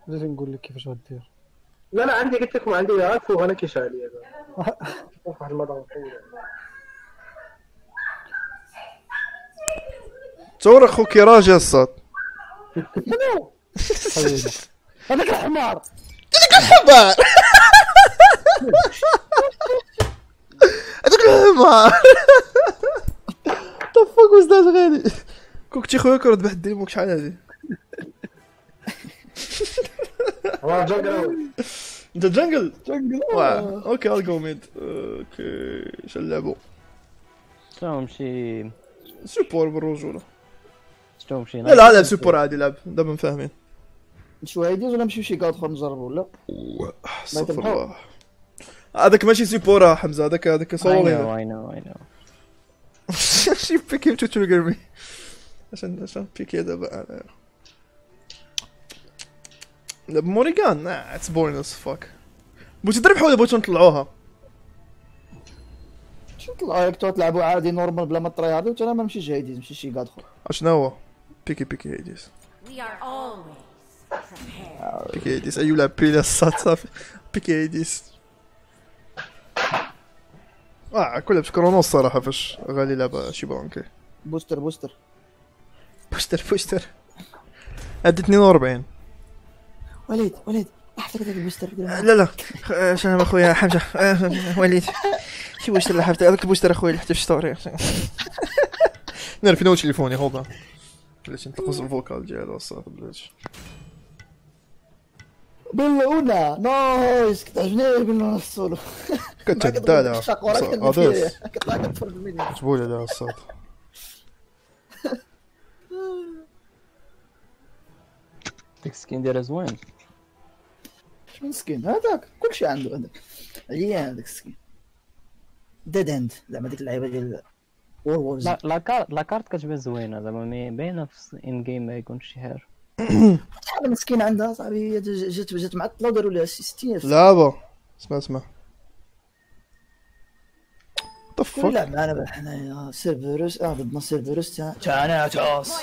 بديت نقول لك كيفاش غدير. لا لا عندي قلت لكم عندي عارف وانا كيشعل لي واحد المره طويله. تصور اخوك راجع الصاد. حبيبي هذاك الحمار الحمار هذاك الحمار طفق وزداد غالي كنتي خويا كرد بواحد الديموك شحال هادي. راه جنجل انت جنجل جنجل. اوكي I'll go mid. اوكي اش نلعبو؟ شنو نمشي سوبور بالرجوله. شنو نمشي لا لا لعب سوبور عادي لعب دابا فاهمين. نشوف هايديز ولا نمشيو شي كاد اخر نجربو ولا استغفر الله. هذاك ماشي سوبور حمزه هذاك صوري. I know شي بيكي تو تريجر مي عشان بيكي دابا انا دابا موريغان اتس بورين از فاك. بغيتي تضرب حوله بغيتو نطلعوها. شنو طلعوا هيك تلعبوا عادي نورمال بلا ما ترياضي وتا انا ما نمشيش هايديز نمشي شي كاد اخر. اشنا هو بيكي هيديس بيكي هيديس ايو لعب بيلا الصاد صافي بيكي هيديس. كلها بشكرونو الصراحه فاش غالي لعبه شي بانكي. بوستر بوستر هادي 42. وليد احفظ هذاك البوستر. لا شنو اخويا حمزه وليد شي بوستر اللي حفظت هذاك البوستر اخويا اللي حتى في ستوري. نعرف فين هو تليفوني هوبا بلاش نتقص الفوكال ديالو الصاد بلاش. بالأولى نايس كتعجبني بالأولى السولو. كتهدالها هذاك كطلع كتفرج الميديا جبولي عليها الصاد. ديك السكين ديالها زوين. شنو سكين هذاك كلشي عنده هذاك عيان هذاك السكين ديد اند زعما ديك اللعيبه ديال وورز. لا كارت كتبان زوينه زعما مي باينه في ان جيم ما يكونش شحال. شحال مسكين عندها صاحبي جات معطله وداروا لها 60000. لعبه اسمع طفق يلعب معنا بقى حنايا سيرفروس ضدنا سيرفروس تاعنا تاس.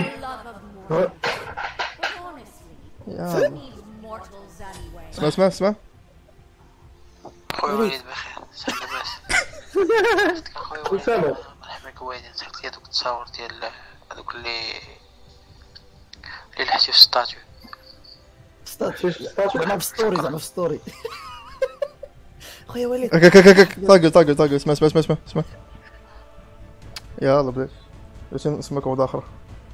اسمع خويا وليد بخير سلام لاباس. خويا وسام وليد نحميك وين نسحق لي هذوك التصاور ديال هذوك اللي لحتي في الستاتيو. زعما في ستوري خويا وليد طاقل اسمع يلا باش اسمك موضوع اخر.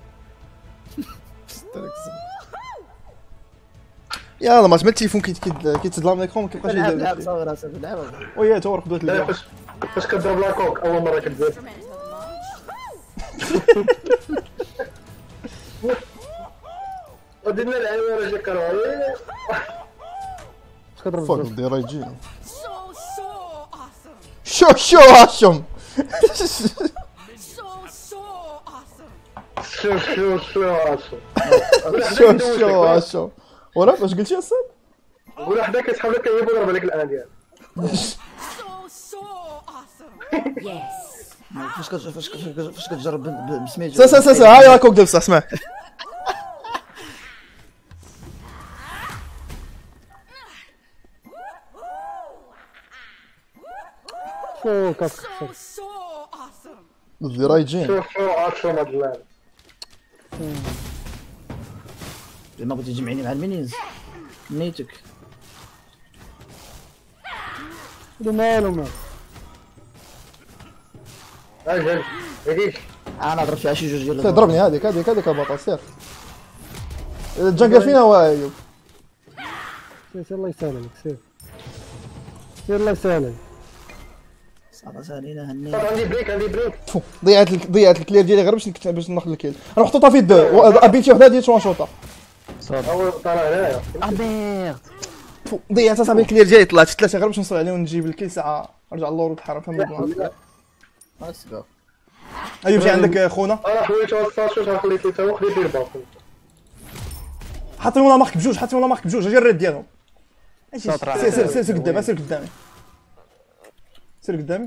يلا ما سمعت التليفون كيتظلم ليكرون ما كيبقاش لعب صور راسك لعب. ويا تو راه خدات لي فاش كضرب لاكوك اول مره كتزيد ودينا العيوه راه جا كروي اش كضرب فوق الزوج؟ دير يجينا شو هاشم شو هاشم ورا واش قلتي اصاحبي؟ قول حدا كيسحب لك كيجيب ويضرب عليك الان ديالك. فاش كتجرب بسميتو سا هاي راكوك دبس اسمع فوق الفيرايجين. شو عاطشو هاد اللعبه. ما بغيتي تجمعني مع المينيز نيتك مالو اجل هذيك انا ضربت فيها شي جوج ديال ضربني هذيك البطل سير الجنجل فينا هو ايوب. سير الله يسلمك سير الله يسلمك صافا سالينا هني. عندي بريك ضيعت الكلير ديالي غير باش ناخذ الكيل. انا محطوطه في الدو ابيتي وحده ديال شوان شوطه اول طالع هنايا ميرد ضيعت اصاحبي الكلير ديالي طلعت ثلاثه غير باش نوصل عليه ونجيب الكيل ساعه نرجع اللور وتحرم فهم الموضوع. ايوب جي عندك خونا انا حويت على الساشوت خليت لي تا هو خليت لي الباص. حاطين ولا مارك بجوج اجي الريد ديالهم. سير قدامي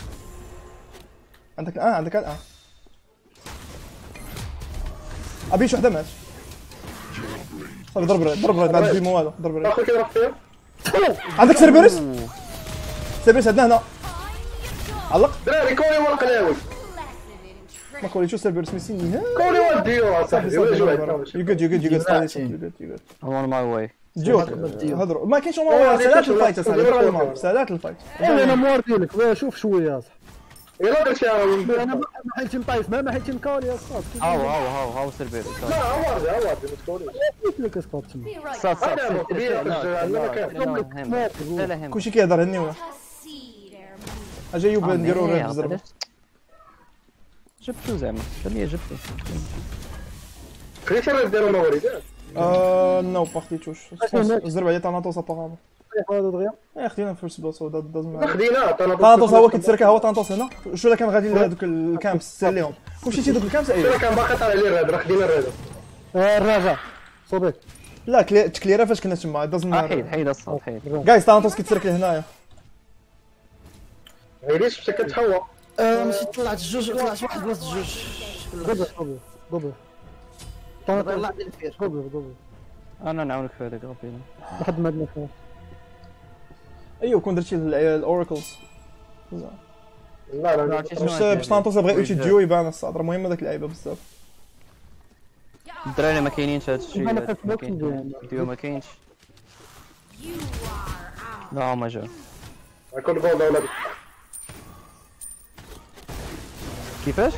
عندك ابي شي وحده مات صافي ضرب ريد ضرب ريد ما عندك ديمو والو ضرب ريد اخوي كيضرب فيا عندك سيربيرس سيربيرس عندنا هنا علق دراري كولي ورا قلاوي ما كولي شو سيربيرس ميسيني كولي وديو صاحبي يو جود يو جود يو جود I'm on my way. جو هضروا ما كاينش سالات الفايت اصاحبي سالات الفايت انا موردي لك شوف شويه اصاحبي يلا درت شي انا ما حيتش مطايف ما حيتش مكالي يا صاط هاو سيربير. لا عوض ما تقوليش قلت لك اسقط تما صاص هذا كبير لا كلشي كيهضر هني ولا اجا يوب نديرو ريد بزربه جبتو زعما خليه جبتو. خليتي راه ديروا مواليد نو با خديتوش الزربه على تاناتوس ابارامون هذا دغيا خدينا فيرست بوس هو دازم خدينا تاناتوس هو كيتسركا هو تاناتوس هنا شو كان غادي لهذوك الكامب ساليهم مشيتي دوك الكامب انا كان باقي طالع لي الراد راه خدينا الراد الرجاء صوبيك لا تكليره فاش كنا تما دازم حيد الصوت حيد. جايز تاناتوس كيتسرك لهنايا عيليش مشى كتحوى مشيت طلعت الجوج طلعت واحد بلاصه الجوج دبر طلع لي الفير دبر انا نعاونك في هذاك ربي. لحد ما عندنا ايوا كون درتي الاوراكلز لا باش تاناتوس بغى يوتي ديو يبان الصاد راه مهم هذاك اللعيبه بزاف الدراري ما كاينينش هذا الشيء أنا خاف ما كاين. ديو ما كاينش. لا ما جا كل جول ولا كيفاش؟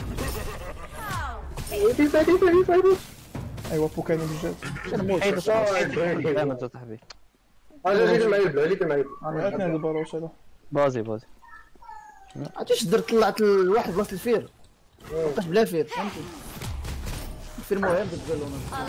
ايوا بوكاين بجد حيد الصوت لا ما جا صاحبي. اجي جيت معايا عرفنا هذا الباروش هذا بازي عرفتيش درت طلعت لواحد بلاصه الفير بقيت بلا فير فهمتي الفير مهم درت له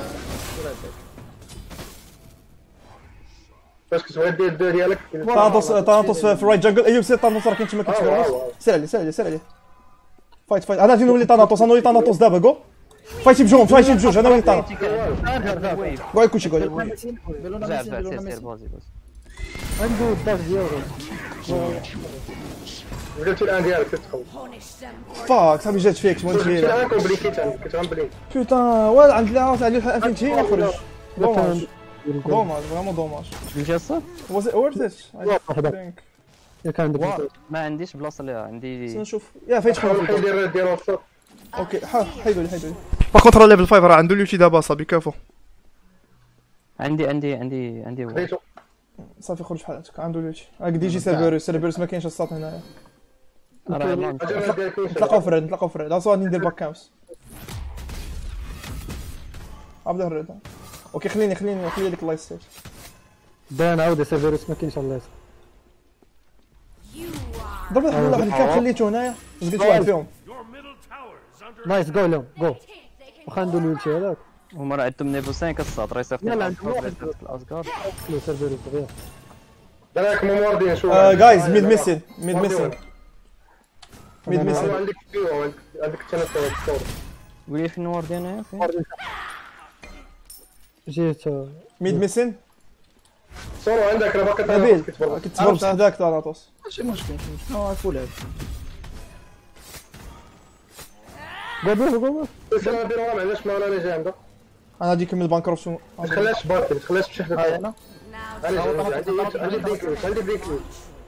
فاش كتبغي دير الدو ديالك تاناتوس في الرايت جانجل ايوا سير تاناتوس راه كاين تما كيتسرق سير عليه فايت انا غادي نولي تاناتوس دابا جو فايتي بجوج انا ولي تاناتوس قول كلشي قول سير بازي عنده الداش ديالو قلت الان ديالك كتخوف فاك صاحبي جات فيك شمون قلت تجي الان كومبليكيت كنت غنبلي بوتان ولا عند لا عليه 2000 تي يخرج دوماج فريمون دوماج مشى الصوت. واز ورث ات يا كان عندك ما عنديش بلاصه اللي عندي. نشوف يا فايت حاول ندير ديالو الصوت اوكي حيدوا لي با كونتر ليفل 5 راه عنده اليوتي دابا صافي كافو عندي خديتو صافي خرج بحالاتك عنده اليوتي راك ديجي سيرفيروس ما كاينش الساط هنايا نتلاقاو في الريد اصلا غادي ندير باك كامس ابدا الريد اوكي خليني ديك اللايت ستيج بان عاود سيرفيروس ما كاينش الله يسر ضرب واحد الكاب خليته هنايا زقيت واحد فيهم نايس جو لهم جو واخا ندير الويلتي هذاك هما راه عندهم نيفو 5 الصاد راه يصيفط لا عندهم واحد الاسكار. لو سيرفيروس دغيا داك موردين شو جايز ميد ميسين عندك فيو عندك التنفس قولي في النوار ديالنا فين جيت ميد ميسين صورو عندك راه باقي نبيل كتبغى كتبر بصح داك تاناتوس ماشي مشكل فول هذا جو بس انا ندير ما عندناش ما انا جاي عندك انا غادي نكمل بانكروفت ما تخليهاش باكي ما تخليهاش تمشي حدا انا عندي بريكلي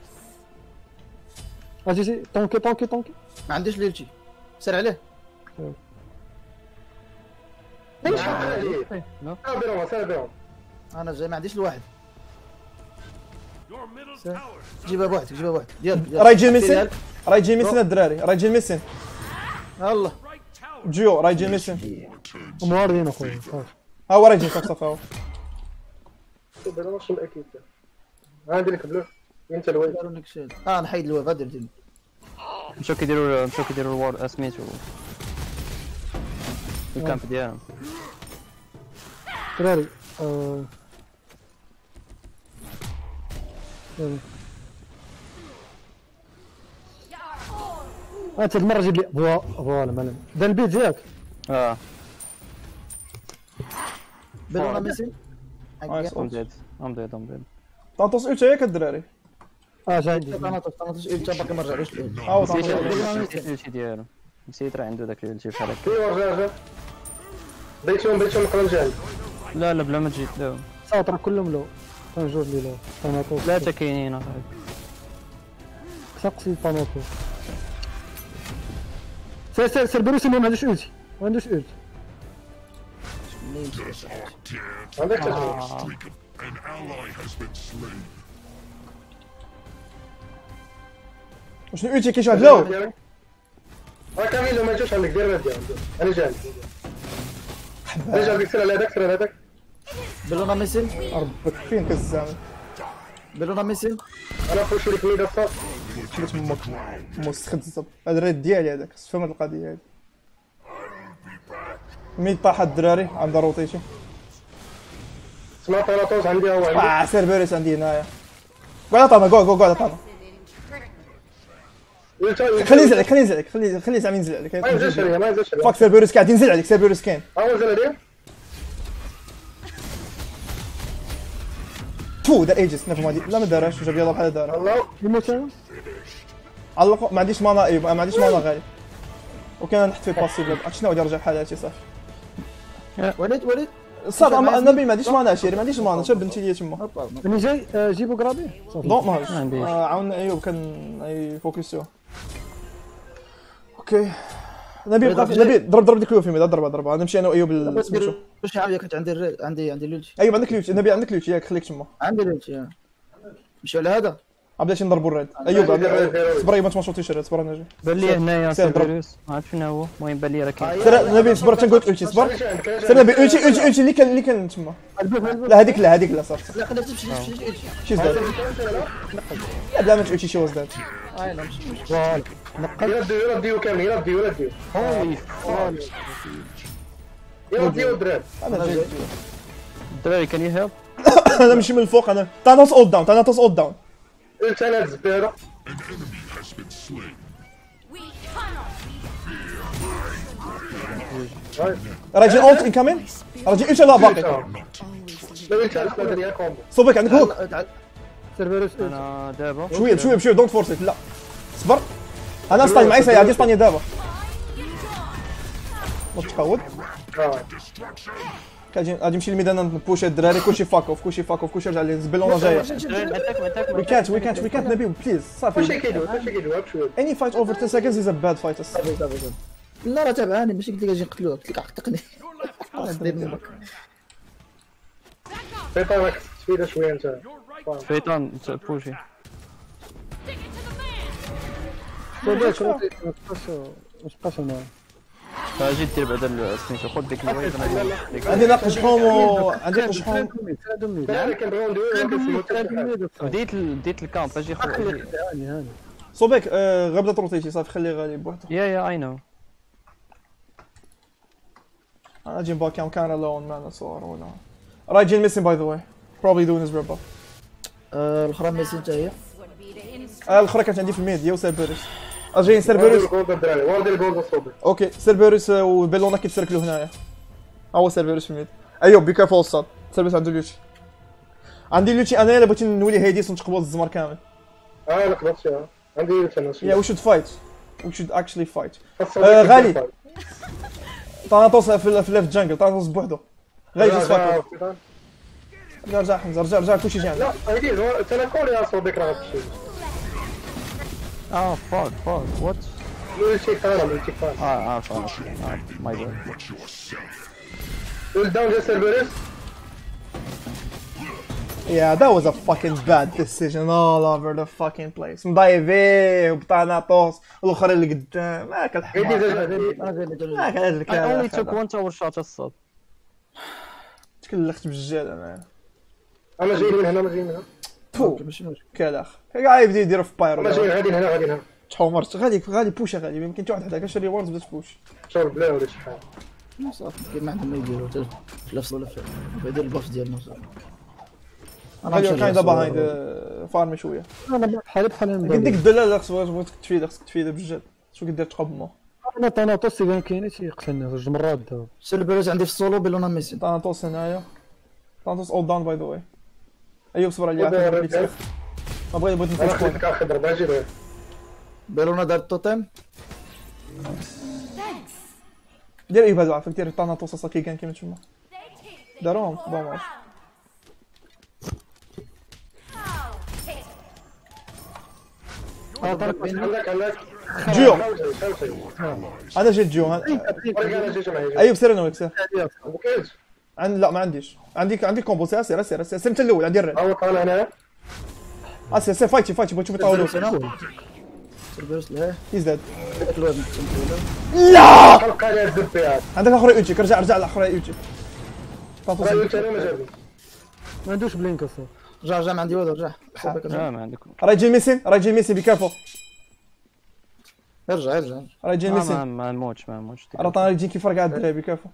اجي طونكي ما عنديش ليلتي سير عليه ليش حق عليه سير انا جاي ما عنديش الواحد جيبها بوحدك ديال راه يجي ميسين الدراري راه يجي ميسين الله جيو راه يجي ميسين موردين اخويا ها هو راه يجي صافي هو دابا واش الاكيد عندي لك بلو انت الواد داروا لك شي نحيد الواد درتي مشاو كيديروا الوار سميتو الكامب ديالهم. دراري انت المره جيب لي فوالا مالا دا البيت ديالك بلونا ميسين ام ديد تانطوس اوتا ياك الدراري جا عندي طنطوس انت باقي ما رجعوش نسيت ديالو نسيت راه عنده داك الجيب بحال هكا في رجع بيتهم قبل جاي لا لا بلا ما تجي لا ساطر كلهم لو جوج لي لو طاناطوس ثلاثة كاينين اصاحبي. سقسي طاناطوس. سير سيربروس ما عندوش اولتي ما عندوش اولتي. عندك تشوف شنو اوتي كيشعل لو كامل لو ما يجوش عندك دير ردي انا جاي رجع ديك سير على هذاك سير على هذاك بلونا ميسن ربك فين كالزعم بلونا ميسن. انا فوش لك ميدا الصاف حبيت امك مستخدم هذا الريد ديالي هذاك فهم هاد القضيه هادي مين طاح الدراري عنده روتيشن سمعت طاناطوس عندي هو عندي سيرفيريس عندي هنايا قعد طانا قعد طانا خليه ينزل عليك خليه زعما ينزل عليك ما ينزلش عليا ما ينزلش عليا فاك سيرفيريس قاعد ينزل عليك سيرفيريس كاين نزل عليا تو دار ايجس نفهم هادي لا ما دارهاش جاب يلا بحال دارها الله يموت انا علقوا ما عنديش مانا ايوب ما عنديش مانا غالي وكان نحط في باسيف شنو غادي يرجع بحال هادشي صافي وليد صافي النبي ما عنديش مانا شيري ما عنديش مانا شاب بنتي ليا تما هوبا انا جاي جيبو قرابي صافي. دونك ماهوش ما عنديش. عاون ايوب كان يفوكسيو اوكي نبي ضرب ديك اليوفي ضرب انا نمشي انا وايوب سميتو واش عاويه كنت عندي لولتي. ايوب عندك ليوتي نبي عندك ليوتي ياك خليك تما عندي لولتي نمشيو على هذا. بلاتي نضربوا الريد ايوب صبر ما تمشوطيش الريد صبر انا جاي بان لي هنايا سير ضرب. سيرفيروس ما عرفت شنو هو المهم بان لي راه كاين. سير نبي صبر تنقول اوتي صبر سير نبي اوتي اللي كان تما لا هذيك لا صافي لا خليها تمشي شي زاد لا بلا ما اوتي شي واز داد لا مش يرديو كامل يرديو يرديو دراب انا جاي الدراري كان يهرب. انا نمشي من الفوق انا تانوس اول داون قلت انا الزبيره راجل اولت انكمين راجل ايش لا باقي لو انت الاسبوع كومبو صوبك عندك هوك سيرفيروس انا دابا بشويه دونت فورس لا صبر انا ستاين معي سيا عندي ستاين دابا ما تقود غادي نمشي للميدان نبوش الدراري كلشي فاك اوف كلشي رجع لي زبلونا جايه وي كانت نبي بليز صافي واش كيدوي بشويه اني فايت اوفر 10 seconds از ا باد فايت لا راه تابعاني ماشي قلت لك اجي نقتلوه قلت لك عقتقني. فيطانك تفيد شويه انت فيطان بوشي واش بقاش انا اجي دير بعدا سميتو خذ ديك الويض عندي ناقش حوم عندي ناقش حوم انا كنبغيو نديرو بديت الكامب اجي خذ هاني صوبك غير بدات روتيتي صافي خليه غالي بوحدو يا اي نو اجي باك كان الون مان صور ولا راجين ميسين باي ذا واي probably doing his rip الاخرى ميسن حتى هي. الاخرى كانت عندي في الميد هي وسيربيريس اجين سيربيريس واردي الجولد صوبي اوكي سيربيريس وبيلونا كيتسركلوا هنايا هو سيربيريس في الميد ايوب بي كارفول الصاد سيربيريس عنده لوتشي عندي لوتشي انا الا بغيتي نولي هاديس ونتقبض الزمر كامل انا قبضت عندي تنس يا وي شود فايت وي شود اكشلي فايت غالي طاناطوس في الليفت جانجل طاناطوس بوحدو غادي يجي فاك رجع حمزه رجع كلشي جاي لا هيدي تنكول يا صوبك راه تمشي فاك وات لويتيك انا فاك ماي باد داون جا سيرفيروس Yeah, that was a fucking bad decision all over the fucking place. مضايفيه وبطاناطوس والاخر اللي قدام ما كان الحمار ما كان هذا I only took one tower shot الصاد. تكلخت بالجال انا جاي من هنا جاي من هنا تو كلاخ كاع يبدا يدير في بايرو انا جاي غادي هنا تحومرت غادي بوش غادي يمكن حتى واحد حدا كنشري وورد بدا تبوش شوف بلا ولا شي حاجه صافي كاين ما عندهم ما يديروا حتى في ولا في يدير الباف ديالنا صافي. غادي كاين دابا هايد فارمي شويه انا بحال قلت ديك الدلاله خصك تفيدها بالجد شو كدير تقبل انا طاناطوس اللي كاين تيقتلني جوج مرات دابا سيربيروس عندي في السولو بلونا ميسن. طاناطوس هنايا طاناطوس اول داون باي ذا واي ايوب صبر عليا ما بغيت انا نفوت خديتك على خضر باجي له بلونا دار التوتيم دير ايوب هذا عافاك دير طاناطوس صاكي كان كيما تما داروهم بون ماتش. عندك جيو. خوسي انا جيت جو انا جيت معي ايوب سير انا وياك سير. بوكيت لا ما عنديش. عندي كومبو سير سير انت الاول عندي الرد. هو كان هنا سير فايتي بغيت تشوف يطولوا. سيرفيرس له هيز ديد. الواد لا خلق عليه الدبيات عندك اخر يوجيك رجع الاخر يوجيك. رايك انا ما جابني ما عندوش بلينك اصلا. رجع من عندي ولد رجع لا ما عندكم. راي جاي ميسين بكافو. ارجع راي جاي ميسين. ما نموتش راه طانا يجي كيف رقع الدراري بكافو.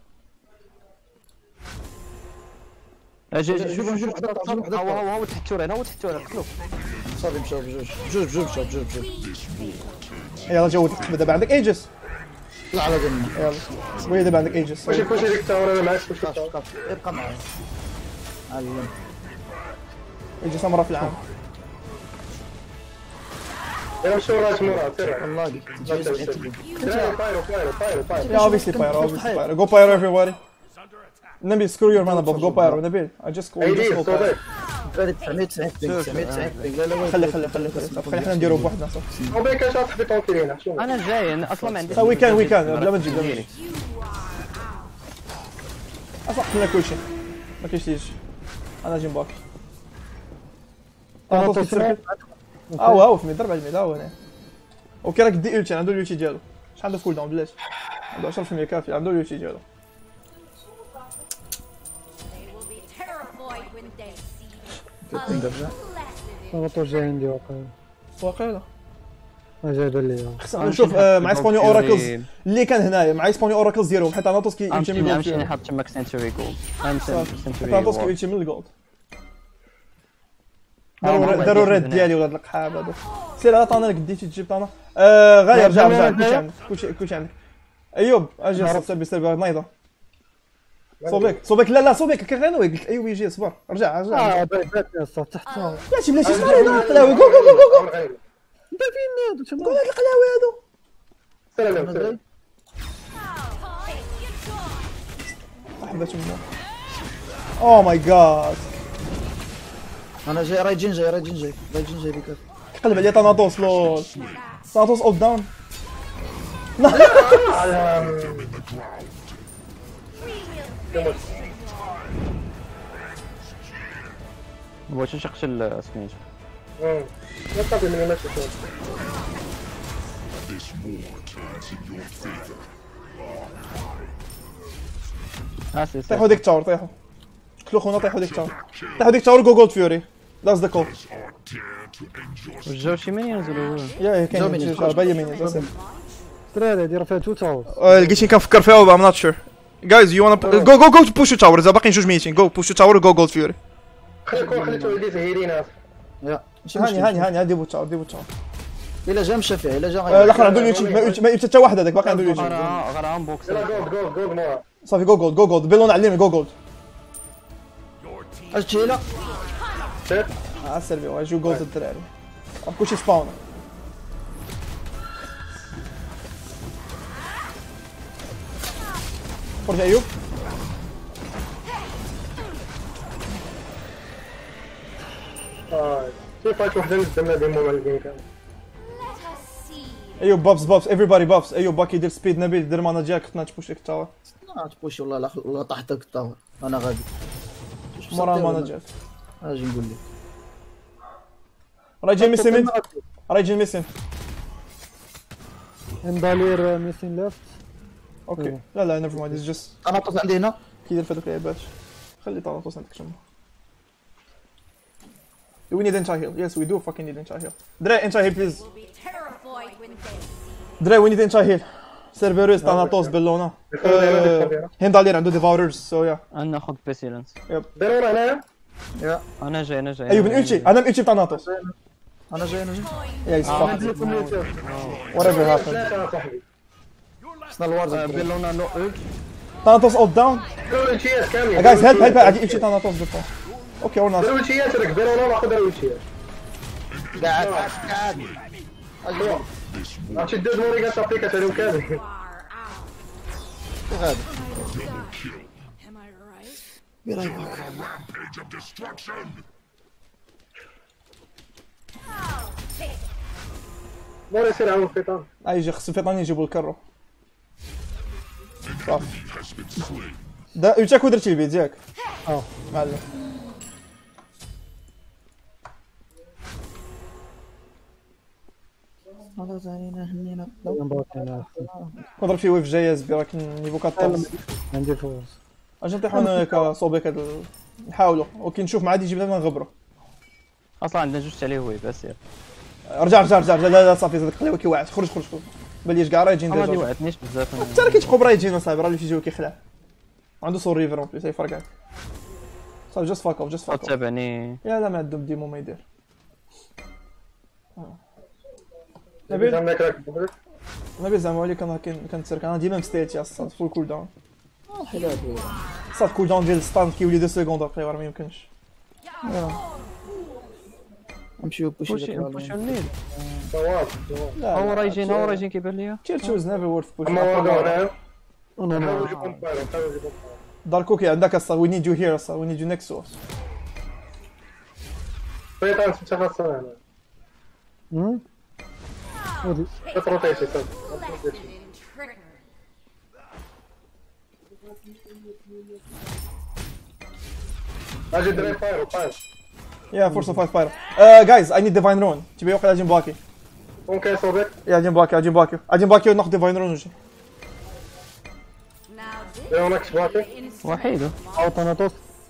اجي شوف وحدة. هو تحت التورين قتلوه. صافي مشاو بجوج يلا جود دابا عندك ايجس. طلع على جنة يلا وي دابا عندك ايجس. واش ديك التاور انا معاك ابقى معي علم ايجس مره في العام. انا مشي وراك مرات والله Yeah, obviously Pyro. Go Pyro everybody. Nabil, screw your man above. Go Pyro. Nabil, I just go Pyro. صديق 990 لا لا خلي احنا نديرو بوحدنا صح. وبيك اش تحبي طونكينا شنو انا جاي أنا اصلا ما عنديش. وي كان بلا ما تجيب اصح لنا كلشي ما كاينش ليش. انا جيم باك. انا توصل سيركل. هو في ضرب على الميد هو هنا. اوكي راك دي التي عنده اليوتي ديالو. شحال عنده كول داون بلاش. عنده 10% كافي عنده اليوتي ديالو. انا جاي عندي واقيلا. واقيلا جاي لي. نشوف مع سبوني اوراكلز اللي كان هنايا مع سبوني اوراكلز ديالهم حيت اناطوس كيمشي من الجولد. امشي نحط تماك سنتوري جولد. اناطوس كيمشي من الجولد. داروا الريد ديالي ولاد القحاب هادو. سير عطانا لك ديتي تجيب طانا. غالي رجع كلشي عندك ايوب اجي سير نايضه. صوبك لا صوبك كان غير قلت ايوب يجي اصبر رجع باتني الصوت تحت. يا بلاتي شنو القلاوي جو انت فين قول هاد القلاوي هادو. سلام صاحبة امه. اوه ماي جاد انا جاي رايجين جاي بك قلب عليا تاناطوس لول. تاناطوس اوت داون. بغيت نشقش سميتو. نطلب من الماتش طيحوا ديك تاور طيحوا. كلو خونا طيحوا ديك تاور جو جولد فيوري. لاز ذا كول. جاو شي مينيونز ولا يا كاين باقي مينيونز. الدراري ديروا فيها تو تاور. لقيتني كنفكر فيها ام نوت شور. Guys, you wanna go push the tower. إذا باقيين جوج ميتين go push the tower go gold fury. خليتو يدي زهيرين يا هاني ديبو التاور الا جا مشى فيه الا جا الاخر عنده اليوتي ما يبت حتى واحد هذاك باقي عنده اليوتي. غير انبوكس. يلا جولد مورا صافي جو جولد بيلون علمني جو جولد. اش تجي لا السيرفي واجيو جولد الدراري كلشي سباون. خرج ايوب. في فايت وحده قدامنا ديمو مع الجيم كامل. ايوب بابس everybody بابس. ايوب باكي يدير سبيد نبيل دير مانا ديالك خصنا تبوش ليك التاور. تبوشي والله طاحت لك الطاور انا غادي مورا مانا ديالك. اجي نقول لك راجل ميسين اندالير ميسين ليفت. اوكي لا نيفر مايند از جست انا طلعت عندي هنا كيدير في هذوك اللعبات. خلي طاطوس عندك شنو. We need anti-heal. Yes, we do fucking need anti-heal. Dre, anti-heal please. Dre, we need anti-heal. Cerberus, Thanatos, Bellona. هندالير عنده ديفاوررز سو يا. انا ناخذ بيسيلنس. ديروا هنايا يا انا جاي ايوب الالتي انا الالتي Thanatos. انا جاي يا يسفح. Whatever happened. ثلاثة صاحبي خصنا الوارد بيلونا نو اولت. Thanatos out down. ديروا الويتشيات كاملين. Guys help عادي التي Thanatos بفا. اوكي or not. ديروا الويتشيات راك ديروا ناخذ الويتشيات. قاعد ايوا عرفتي الدوز موريغا صافي كتعلم كامل. وغادي Be right back. ما يصير عمو فيطان. يجي خص الفيطان يجيبوا الكرو. صافي. ياك درتي البيت ياك. معلم. خلاص علينا هنينا. نضرب شي ويف جايه زبي راك نيفو 14. عندي فوز. اجي نطيحو انا هكا صوبيك نحاولوا وكي نشوف مع عادي يجيب لنا نغبرو. اصلا عندنا جوج عليه هو بس يلا. رجع لا صافي زادك خليه كي واعد خرج باليش كاع راه يجي ما ديجا وعدتنيش بزاف. حتى راه كيتقوب راه يجينا صاحبي راه اللي تيجيو كيخلع عنده سور ريفر اون بليس يفرقعك صافي جاست فاك اوف تابعني. يا لا ما عندهم ديمو ما يدير نبيل زعما ولي كنتسرك انا ديما مستيتي اصلا فول كول داون حلال. صافي كول داون ديال الستاند كيولي 2 سكوند ابري راه ما يمكنش نمشيو بوشي الميل. لا هو راه يجينا كيبان ليا. تير تشوز نيفر وورث بوش داركوكي عندك اصلا وي نيد يو هير اصلا وي نيد يو نيكست سورس فيطان تخلص انا. روتيشن صافي. اجي دري فاير. يا فورس اوف 5 فاير جايز اي نيد ديفاين رون تبي يوقع اجي باكي ممكن صوبك. يا اجي باكي وناخذ ديفاين رون ونجي هناك باكي وحيده. او تناطوس.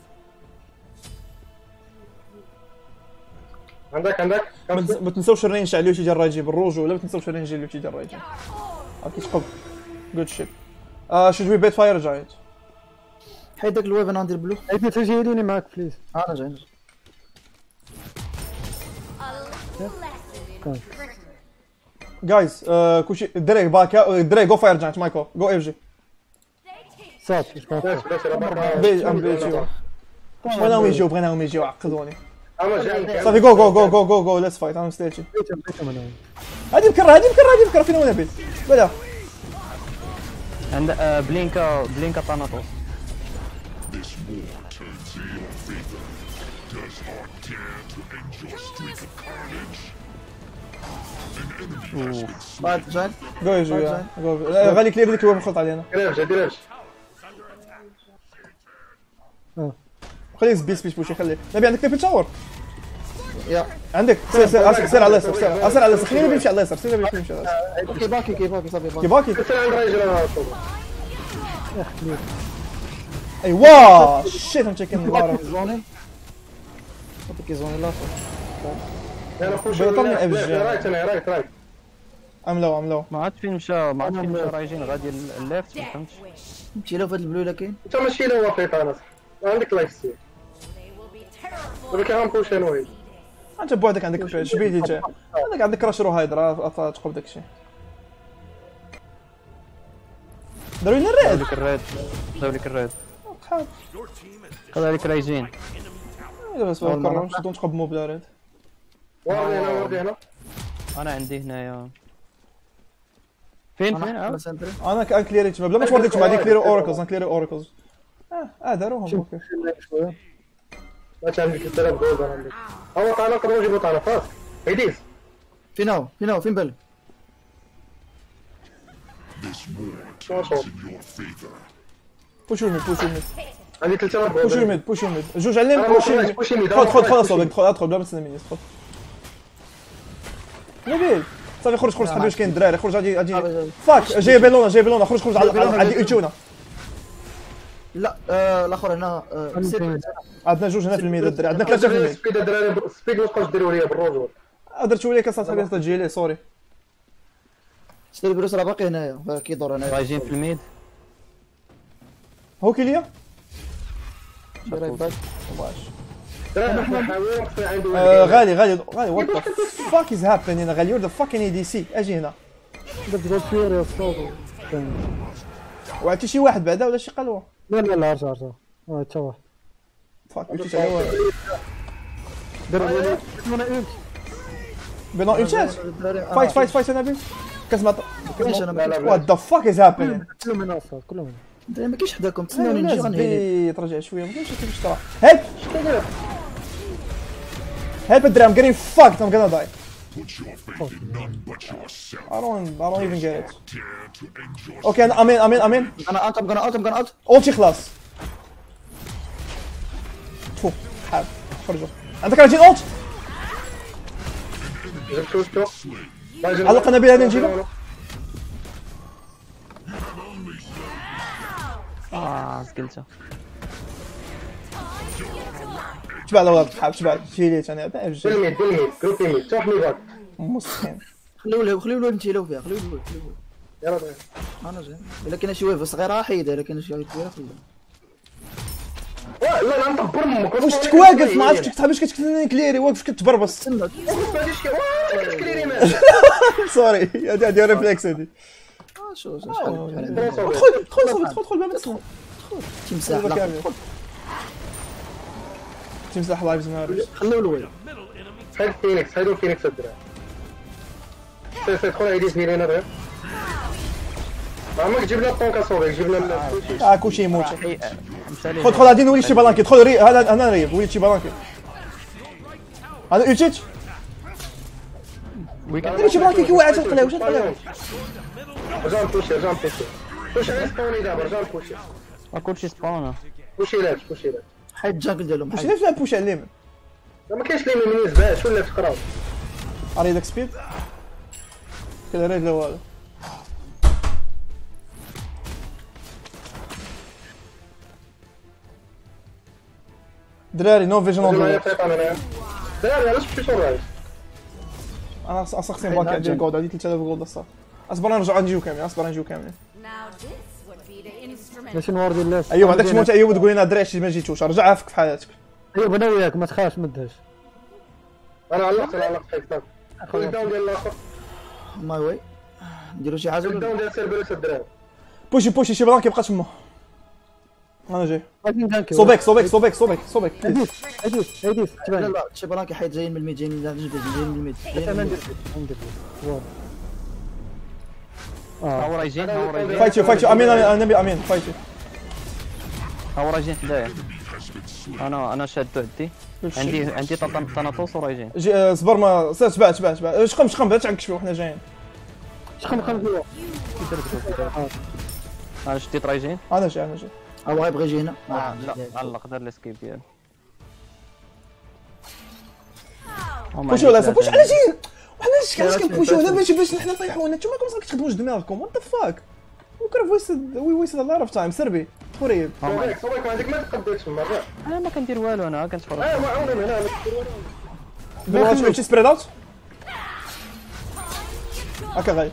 عندك ما تنساوش الرينج على اللي تيجي الراجي بالروج ولا ما تنساوش الرينج اللي تيجي الراجي كيتقب جود شيت شود وي بيت فاير جايت حيد داك الويفن عندي البلو. عيد تجيني معاك بليز. انا جاي. جايز كلشي دريك باكا دريك جو فاير جاينت مايكل جو اف جي صافي اش باش بيج ام بيجيو بغيناهم يجيو عقدوني انا جاي. صافي جو ليتس فايت انا مستيتشي هادي بكره فين وانا بيت بلا عند بلينكا تاناتوس. بعد جاي. جو يجي جو غالي كلير ديك الويف خلط علينا ديرش خليه سبيس بوشي خليه نبي عندك تيب تشاور يا عندك سير على اليسار سير على اليسار خلينا نمشي على اليسار سير نمشي على اليسار كي باكي صافي كي باكي سير عند راجل انا ايوا شيت ام تشيكن بارا زوني. صافي زوني لا انا خوش بيطلع اف جي رايت انا رايت ام لو ما عاد فين مشى راه يجينا غادي الليفت ما فهمتش. نمشي له في هاد البلو الا كاين. انت ماشي له فيطان عندك لايف ستيل ولكن غنبوش انا وين انت بوحدك عندك شبيدي جا عندك راشرو هايدرا تقوب داكشي داروا لنا الريد داو لك الريد كذلك راه يجين. بس كرون شدون تقوب مو بلا ريد وردي هنا انا عندي هنايا فين انا كليري تما بلا ما توردي تما هذيك كليري اوركلز داروهم اوكي واش عندك 3000 جولد عندك هو طالع نقدروا نجيبوا طالع فاس هيديس فين بالك. بوشو ميد عندي 3000 جولد بوشو ميد جوج علينا بوشو ميد خذ اصوبك ادخل بلا ما تسنى مني ادخل نبيل صافي خرج صاحبي واش كاين الدراري خرج اجي فاك جاي بيلونا خرج على ايتونا لا الاخر هنا عندنا جوج هنا في الميدان الدراري عندنا ثلاثه في الميدان سبيد الدراري سبيد ما تبقاش ديروا ليا بالروج درت ليك اصاحبي تجي ليه سوري ستيل بروس راه باقي هنايا كيدور هنايا. راه يجين في الميد. هو كيليا غالي وات ذا فاك از هابينين غالي يور ذا فاكين اي دي سي اجي هنا درت جول فيوري وصوتو. وعطي شي واحد بعدا ولا شي قلوه لا عرفت حتى واحد. فاك مشيت على واحد درت انا ايمت بينو انشات فايت انا بين كسمع وات ذا فاك از هابينين كلهم هنا اصلا كلهم ما كاينش حداكم تسناوني نجي الناس غنهيلي. ترجع شويه ما كاينش كيفاش ترى هيلب هيلب الدرام getting fucked I'm gonna die I don't even get it اوكي انا امين انا الت ام غانا الت اولتي خلاص تفو حاب خرجوا عندك 30 اولت شفتو علق نبيل هذا نجيبه سكلته تبع الواد حاب تبع شيليت انا بالميت جروب يميت تروح لي باك مسكين خليو نتيلو فيها خليو يلا انا زين الا كاين شي ويف صغيره حيدها الا كاين شي كبيره خليها. لا نطبر امك واش كنت واقف ما عرفتش كنت كتكليري كليري واقف كتبربص تسنى كليري مان سوري هادي ريفلكس هادي شو دخل ما تسمع تمساح تمسح لايفز نار خليو الويف. هايدو فينيكس الدرا سيدخل ايدي فيني انا عمك جيب لنا الطونكا صوبك جيب لنا كلشي يموت خذ غادي نولي شي بالانكي دخل هذا انا ريب وليت شي بالانكي هذا اوتيت وليت شي بالانكي كي واعد تقلاو رجع بوشي بوشي سبوني دابا رجع بوشي كلشي سباونا بوشي حيد الجاكل ديالهم واش حيد. نفس بوش على اليمين ما كاينش لي من يزباش ولا تقراو اريدك سبيد كذا ريد لو هذا دراري نو فيجن اون دراري علاش مشيتو رايح انا اصخصين باكي عندي الجولد عندي 3000 جولد الصاف اصبر نرجعوا نجيو كاملين باش نوردي الناس. ايوب عندك موت ايوب تقول لنا دري ما جيتوش رجعها فيك في حياتك ايوب انا وياك ما تخافش ما دهش. انا علقت حيت خذ الداون ديال الاخر ماي واي نديرو شي حاجه الداون ديال سيربرس الدراري بوشي شي بلان كيبقى تما انا جاي غادي نكانكي. صوبك هاديس لا تبان. لا شي براكي حيد جايين من الميد جايين من الميد انا ندير هاو رايجين فايتي امين فايتي هاو رايجين حدايا انا شادو عندي طناطوس ورايجين صبر ما تبع شقم بلا تعكش فيه وحنا جايين شخم هو. انا شديت رايجين انا جاي هو غيبغي يجي هنا. لا علق دار الاسكيب ديالو بوشي ولا بوش على جين علاش كنبوشيو هنا باش حنا نطيحو نتوما كون كتخدموش دماغكم وات ذا فاك وي ويست ا لوت اوف تايم سربي تخريب صوبك عندك ما تقدرش مرة انا ما كندير والو انا كنتفرج ما عاوني من هنا دابا شي سبريد اوت هكا غاي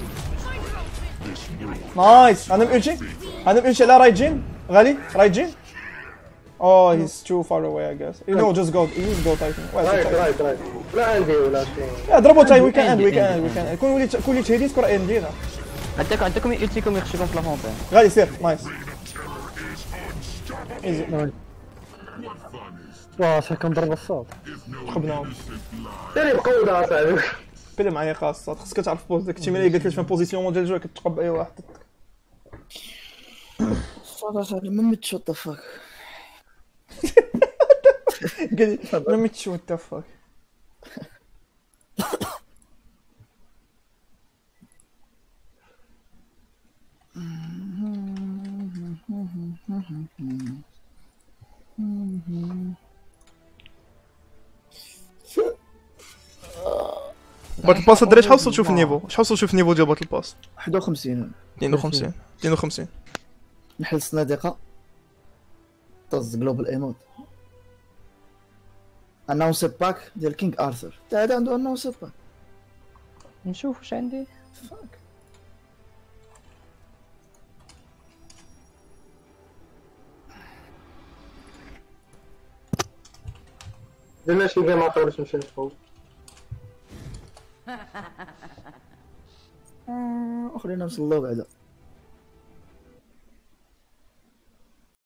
نايس انا مألشي على رايت جين غالي رايت جين Oh, he's too far away, I guess. You know, just go Titan. رايت لا عندي ولا شيء Yeah, drop Titan. We can end. كون وليت هيدي تكون اندينا. عندكم يلتيكم يخشيكم في لافونتين غادي سير نايس. ايزي. واش كنضرب الصوت. خبناهم. سيري بقوة اصاحبي بلا معايا خاصة خاصك تعرف بوز داك التيم اللي قلت لك فين بوزيسيون ديال الجو كتقب اي واحد. صراحه ما متش وات ذا فاك. قال لي ما ميتش وات ذا فاك. باتل باس الدراري شحال وصلتوا في النيفو؟ شحال وصلتوا في النيفو ديال باتل باس؟ 51 52 نحل الصناديقه طز جلوبال ايموت اناونس باك ديال كينغ ارثر حتى هذا عنده اناونس باك. نشوف واش عندي فاك درنا شي جيم اخر باش نمشي نشوف اخرين نفس الله بعدا